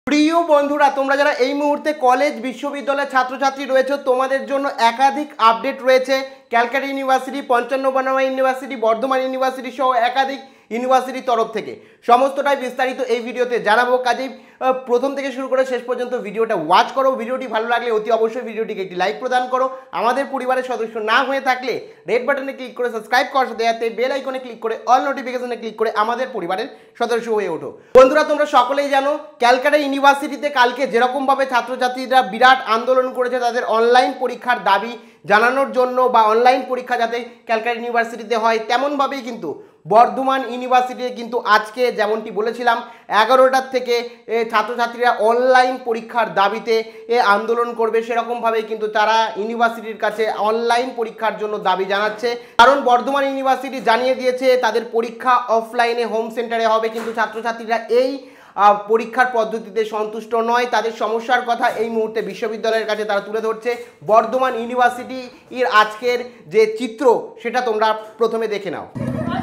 প্রিয় বন্ধুরা, তোমরা যারা এই মুহূর্তে কলেজ বিশ্ববিদ্যালয়ের ছাত্রছাত্রী রয়েছে, তোমাদের জন্য একাধিক আপডেট রয়েছে। Calcutta university, 55 university, Bardhaman university সহ একাধিক ইউনিভার্সিটির তরফ থেকে সমস্তটাই বিস্তারিত এই ভিডিওতে জানাবো। কাজেই প্রথম থেকে শুরু করে শেষ পর্যন্ত ভিডিওটা ওয়াচ করো। ভিডিওটি ভালো লাগলে অতি অবশ্যই ভিডিওটিকে একটি লাইক প্রদান করো। আমাদের পরিবারের সদস্য না হয়ে থাকলে রেড বাটনে ক্লিক করে সাবস্ক্রাইব করার সাথে সাথে বেল আইকনে ক্লিক করে অল নোটিফিকেশনে ক্লিক করে আমাদের পরিবারের সদস্য হয়ে ওঠো। বন্ধুরা, তোমরা সকলেই জানো ক্যালকাটা ইউনিভার্সিটিতে কালকে যেরকমভাবে ছাত্রছাত্রীরা বিরাট আন্দোলন করেছে তাদের অনলাইন পরীক্ষার দাবি জানানোর জন্য, বা অনলাইন পরীক্ষা যাতে ক্যালকাটা ইউনিভার্সিটিতে হয়, তেমনভাবেই কিন্তু বর্ধমান ইউনিভার্সিটিতে কিন্তু আজকে যেমনটি বলেছিলাম 11টার থেকে ছাত্রছাত্রীরা অনলাইন পরীক্ষার দাবিতে আন্দোলন করবে। সেরকমভাবেই কিন্তু তারা ইউনিভার্সিটির কাছে অনলাইন পরীক্ষার জন্য দাবি জানাচ্ছে। কারণ বর্ধমান ইউনিভার্সিটি জানিয়ে দিয়েছে তাদের পরীক্ষা অফলাইনে হোম সেন্টারে হবে, কিন্তু ছাত্রছাত্রীরা এই পরীক্ষার পদ্ধতিতে সন্তুষ্ট নয়। তাদের সমস্যার কথা এই মুহূর্তে বিশ্ববিদ্যালয়ের কাছে তারা তুলে ধরছে। বর্ধমান ইউনিভার্সিটির আজকের যে চিত্র সেটা তোমরা প্রথমে দেখে নাও।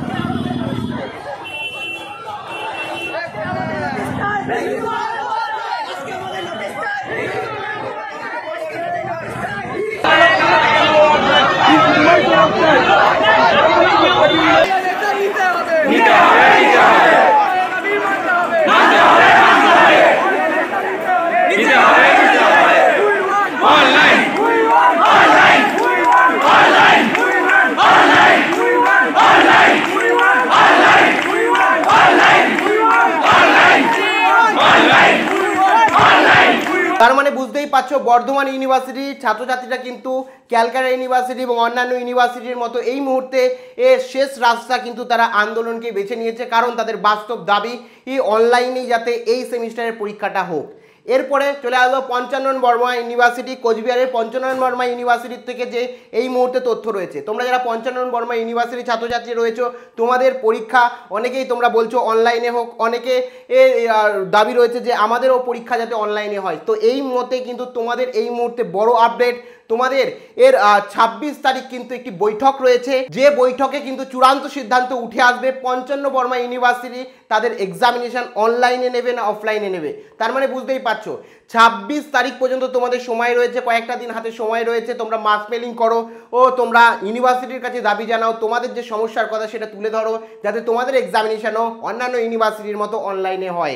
তার মানে বুঝতেই পারছো বর্ধমান ইউনিভার্সিটির ছাত্রছাত্রীরা কিন্তু ক্যালকাটা ইউনিভার্সিটি এবং অন্যান্য ইউনিভার্সিটির মতো এই মুহূর্তে শেষ রাস্তা কিন্তু তারা আন্দোলনকে বেছে নিয়েছে। কারণ তাদের বাস্তব দাবি অনলাইনেই যাতে এই সেমিস্টারের পরীক্ষাটা হোক। এরপরে চলে আসবো 55 বর্মা ইউনিভার্সিটি, কোচবিহারের 55 বর্মা ইউনিভার্সিটির থেকে যে এই মুহূর্তে তথ্য রয়েছে। তোমরা যারা 55 বর্মা ইউনিভার্সিটির ছাত্রছাত্রী রয়েছো, তোমাদের পরীক্ষা অনেকেই তোমরা বলছো অনলাইনে হোক, অনেকে দাবি রয়েছে যে আমাদেরও পরীক্ষা যাতে অনলাইনে হয়। তো এই মতে কিন্তু তোমাদের এই মুহূর্তে বড় আপডেট, তোমাদের 26 তারিখ কিন্তু একটি বৈঠক রয়েছে, যে বৈঠকে কিন্তু চূড়ান্ত সিদ্ধান্ত উঠে আসবে 55 বর্মা ইউনিভার্সিটি তাদের এক্সামিনেশন অনলাইনে নেবে না অফলাইনে নেবে। তার মানে বুঝতেই পারছো 26 তারিখ পর্যন্ত তোমাদের সময় রয়েছে, কয়েকটা দিন হাতে সময় রয়েছে। তোমরা মাস মেলিং করো ও তোমরা ইউনিভার্সিটির কাছে দাবি জানাও, তোমাদের যে সমস্যার কথা সেটা তুলে ধরো, যাতে তোমাদের এক্সামিনেশনও অন্যান্য ইউনিভার্সিটির মতো অনলাইনে হয়।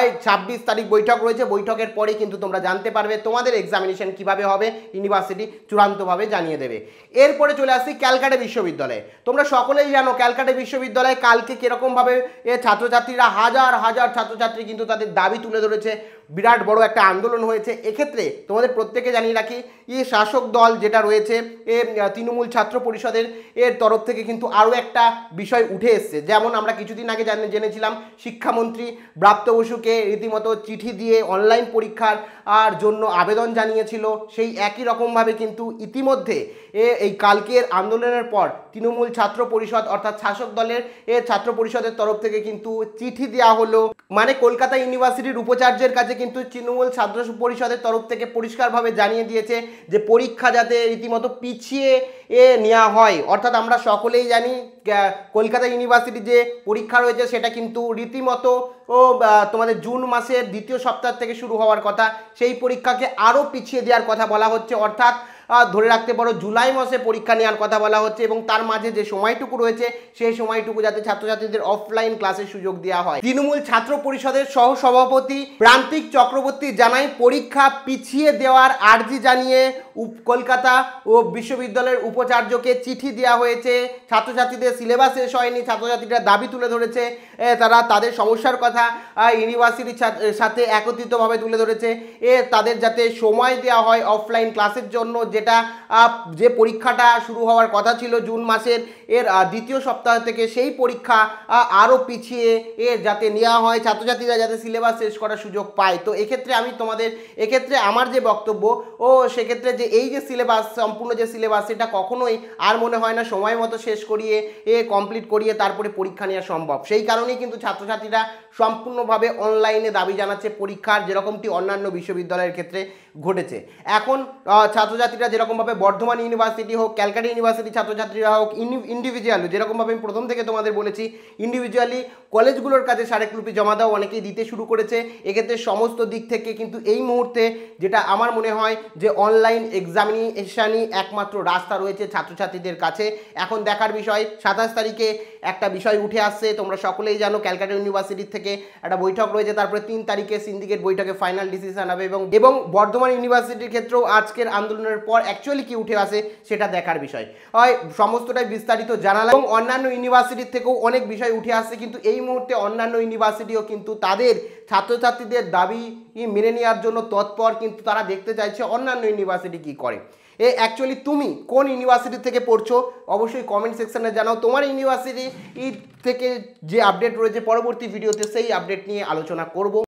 26 তারিখ বৈঠক রয়েছে, বৈঠকের পরে কিন্তু তোমরা জানতে পারবে তোমাদের এক্সামিনেশন কিভাবে হবে, ইউনিভার্সিটি চূড়ান্তভাবে জানিয়ে দেবে। এরপরে চলে আসছি ক্যালকাটা বিশ্ববিদ্যালয়ে। তোমরা সকলেই জানো ক্যালকাটা বিশ্ববিদ্যালয়ে কালকে কিরকমভাবে ছাত্রছাত্রীরা হাজার হাজার ছাত্রছাত্রী কিন্তু তাদের দাবি তুলে ধরেছে, বিরাট বড় একটা আন্দোলন হয়েছে। এক্ষেত্রে তোমাদের প্রত্যেকে জানিয়ে রাখি শাসক দল যেটা রয়েছে তৃণমূল ছাত্র পরিষদের তরফ থেকে কিন্তু আরও একটা বিষয় উঠে এসছে। যেমন আমরা কিছুদিন আগে জেনেছিলাম শিক্ষামন্ত্রী ব্রাত্য বসুকে রীতিমতো চিঠি দিয়ে অনলাইন পরীক্ষার জন্য আবেদন জানিয়েছিল, সেই একই রকমভাবে কিন্তু ইতিমধ্যে এই কালকের আন্দোলনের পর তৃণমূল ছাত্র পরিষদ অর্থাৎ শাসক দলের ছাত্র পরিষদের তরফ থেকে কিন্তু চিঠি দেওয়া হলো। মানে কলকাতা ইউনিভার্সিটির উপাচার্যের কাছে কিন্তু তৃণমূল ছাত্র পরিষদের তরফ থেকে পরিষ্কারভাবে জানিয়ে দিয়েছে যে পরীক্ষা যাতে রীতিমতো পিছিয়ে নেওয়া হয়। অর্থাৎ আমরা সকলেই জানি কলকাতা ইউনিভার্সিটি যে পরীক্ষা রয়েছে সেটা কিন্তু রীতিমতো তোমাদের জুন মাসের দ্বিতীয় সপ্তাহ থেকে শুরু হওয়ার কথা, সেই পরীক্ষাকে আরও পিছিয়ে দেওয়ার কথা বলা হচ্ছে। অর্থাৎ ধরে রাখতে পারো জুলাই মাসে পরীক্ষা নেওয়ার কথা বলা হচ্ছে, এবং তার মাঝে যে সময়টুকু রয়েছে সেই সময়টুকু যাতে ছাত্রছাত্রীদের অফলাইন ক্লাসের সুযোগ দেওয়া হয়। তৃণমূল ছাত্র পরিষদের সহ সভাপতি প্রান্তিক চক্রবর্তী জানায় পরীক্ষা পিছিয়ে দেওয়ার আর্জি জানিয়ে কলকাতা ও বিশ্ববিদ্যালয়ের উপাচার্যকে চিঠি দেওয়া হয়েছে। ছাত্রছাত্রীদের সিলেবাস শেষ হয়নি, ছাত্রছাত্রীরা দাবি তুলে ধরেছে, তারা তাদের সমস্যার কথা ইউনিভার্সিটির সাথে একত্রিতভাবে তুলে ধরেছে। তাদের যাতে সময় দেওয়া হয় অফলাইন ক্লাসের জন্য, যেটা যে পরীক্ষাটা শুরু হওয়ার কথা ছিল জুন মাসের দ্বিতীয় সপ্তাহ থেকে, সেই পরীক্ষা আরও পিছিয়ে যাতে নেওয়া হয়, ছাত্রছাত্রীরা যাতে সিলেবাস শেষ করার সুযোগ পায়। তো এক্ষেত্রে আমি তোমাদের আমার যে বক্তব্য সেক্ষেত্রে যে এই যে সিলেবাস, সম্পূর্ণ যে সিলেবাস, সেটা কখনোই আর মনে হয় না সময় মতো শেষ করিয়ে কমপ্লিট করিয়ে তারপরে পরীক্ষা নেওয়া সম্ভব। সেই কারণেই কিন্তু ছাত্রছাত্রীরা সম্পূর্ণভাবে অনলাইনে দাবি জানাচ্ছে পরীক্ষার, যেরকমটি অন্যান্য বিশ্ববিদ্যালয়ের ক্ষেত্রে ঘটেছে। এখন ছাত্রছাত্রীরা যেরকমভাবে বর্ধমান ইউনিভার্সিটি হোক, ক্যালকাটা ইউনিভার্সিটি ছাত্রছাত্রীরা হোক, ইন্ডিভিজুয়ালি যেরকমভাবে আমি প্রথম থেকে তোমাদের বলেছি, ইন্ডিভিজুয়ালি কলেজগুলোর কাছে স্মারকলিপি জমা দেওয়া অনেকেই দিতে শুরু করেছে। এক্ষেত্রে সমস্ত দিক থেকে কিন্তু এই মুহূর্তে যেটা আমার মনে হয় যে অনলাইন এক্সামিনেশনই একমাত্র রাস্তা রয়েছে ছাত্রছাত্রীদের কাছে। এখন দেখার বিষয় 27 তারিখে একটা বিষয় উঠে আসছে, তোমরা সকলেই জানো ক্যালকাটা ইউনিভার্সিটির থেকে একটা বৈঠক রয়েছে, তারপরে 3 তারিখে সিন্ডিকেট বৈঠকে ফাইনাল ডিসিশন হবে এবং বর্ধমান ইউনিভার্সিটির ক্ষেত্রেও আজকের আন্দোলনের পর অ্যাকচুয়ালি কি উঠে আসে সেটা দেখার বিষয়। হয় সমস্তটাই বিস্তারিত জানালাম এবং অন্যান্য ইউনিভার্সিটির থেকেও অনেক বিষয় উঠে আসছে, কিন্তু এই মুহূর্তে অন্যান্য ইউনিভার্সিটিও কিন্তু তাদের ছাত্রছাত্রীদের দাবি মেনে নেওয়ার জন্য তৎপর, কিন্তু তারা দেখতে চাইছে অন্যান্য ইউনিভার্সিটি কি করে। অ্যাকচুয়ালি তুমি কোন ইউনিভার্সিটি থেকে পড়ছো অবশ্যই কমেন্ট সেকশনে জানাও। তোমার ইউনিভার্সিটি থেকে যে আপডেট রয়েছে পরবর্তী ভিডিওতে সেই আপডেট নিয়ে আলোচনা করব।